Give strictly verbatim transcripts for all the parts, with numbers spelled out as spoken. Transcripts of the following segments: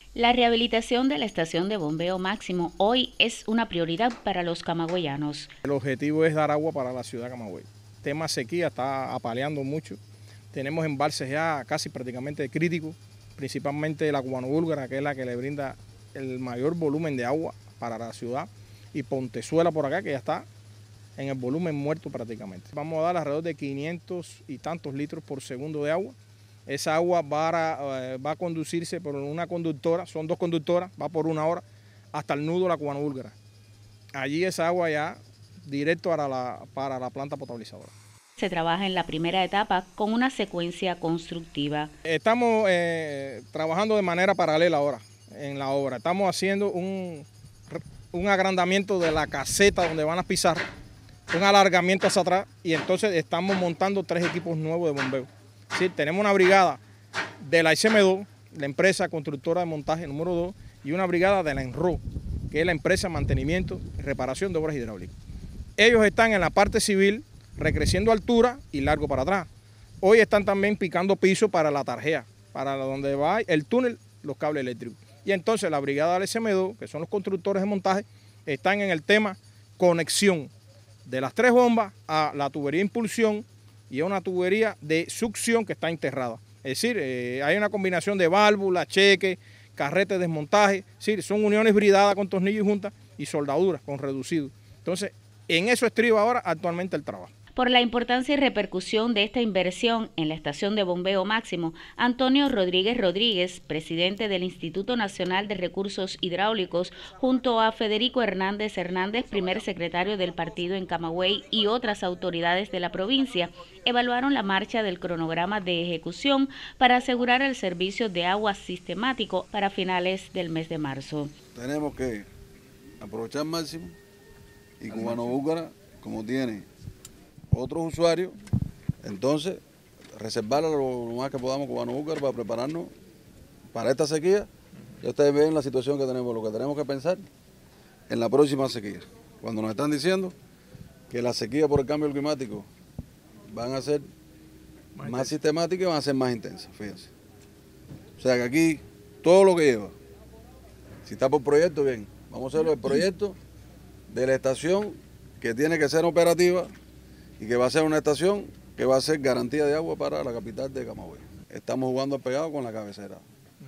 La rehabilitación de la estación de bombeo Máximo hoy es una prioridad para los camagüeyanos. El objetivo es dar agua para la ciudad de Camagüey. El tema sequía está apaleando mucho. Tenemos embalses ya casi prácticamente críticos, principalmente la Cubano-Búlgara, que es la que le brinda el mayor volumen de agua para la ciudad, y Pontezuela por acá, que ya está en el volumen muerto prácticamente. Vamos a dar alrededor de quinientos y tantos litros por segundo de agua. Esa agua va a, eh, va a conducirse por una conductora, son dos conductoras, va por una hora hasta el nudo de la Cubano-Búlgara. Allí esa agua ya directo para la, para la planta potabilizadora. Se trabaja en la primera etapa con una secuencia constructiva. Estamos eh, trabajando de manera paralela ahora en la obra. Estamos haciendo un, un agrandamiento de la caseta donde van a pisar, un alargamiento hacia atrás, y entonces estamos montando tres equipos nuevos de bombeo. Sí, tenemos una brigada de la S M dos, la empresa constructora de montaje número dos, y una brigada de la ENRO, que es la empresa de mantenimiento y reparación de obras hidráulicas. Ellos están en la parte civil, recreciendo altura y largo para atrás. Hoy están también picando piso para la tarjea, para donde va el túnel, los cables eléctricos. Y entonces la brigada del S M dos, que son los constructores de montaje, están en el tema conexión de las tres bombas a la tubería de impulsión y a una tubería de succión que está enterrada. Es decir, eh, hay una combinación de válvulas, cheques, carretes, desmontaje, es decir, son uniones bridadas con tornillos y juntas y soldaduras con reducido. Entonces, en eso estriba ahora actualmente el trabajo. Por la importancia y repercusión de esta inversión en la estación de bombeo Máximo, Antonio Rodríguez Rodríguez, presidente del Instituto Nacional de Recursos Hidráulicos, junto a Federico Hernández Hernández, primer secretario del partido en Camagüey, y otras autoridades de la provincia, evaluaron la marcha del cronograma de ejecución para asegurar el servicio de agua sistemático para finales del mes de marzo. Tenemos que aprovechar Máximo y Cubano-Búlgara, como tiene otros usuarios, entonces reservar lo, lo más que podamos Cubano-Búlgara para prepararnos para esta sequía. Ya ustedes ven la situación que tenemos, lo que tenemos que pensar en la próxima sequía. Cuando nos están diciendo que la sequía por el cambio climático van a ser más, más sistemáticas y van a ser más intensas, fíjense. O sea que aquí todo lo que lleva, si está por proyecto, bien, vamos a hacerlo el proyecto de la estación que tiene que ser operativa y que va a ser una estación que va a ser garantía de agua para la capital de Camagüey. Estamos jugando al pegado con la cabecera.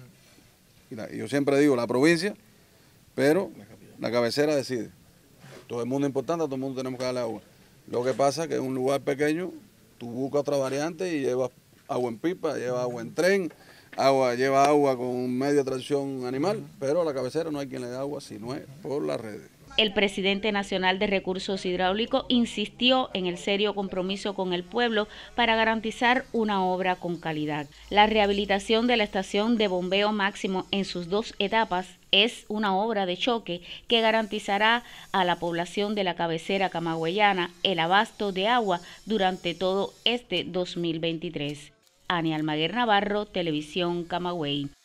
Y la, yo siempre digo la provincia, pero la cabecera decide. Todo el mundo es importante, a todo el mundo tenemos que darle agua. Lo que pasa es que en un lugar pequeño tú buscas otra variante y llevas agua en pipa, llevas agua en tren, agua, lleva agua con medio de tracción animal, pero a la cabecera no hay quien le dé agua si no es por las redes. El presidente nacional de Recursos Hidráulicos insistió en el serio compromiso con el pueblo para garantizar una obra con calidad. La rehabilitación de la estación de bombeo Máximo en sus dos etapas es una obra de choque que garantizará a la población de la cabecera camagüeyana el abasto de agua durante todo este dos mil veintitrés. Ani Almaguer Navarro, Televisión Camagüey.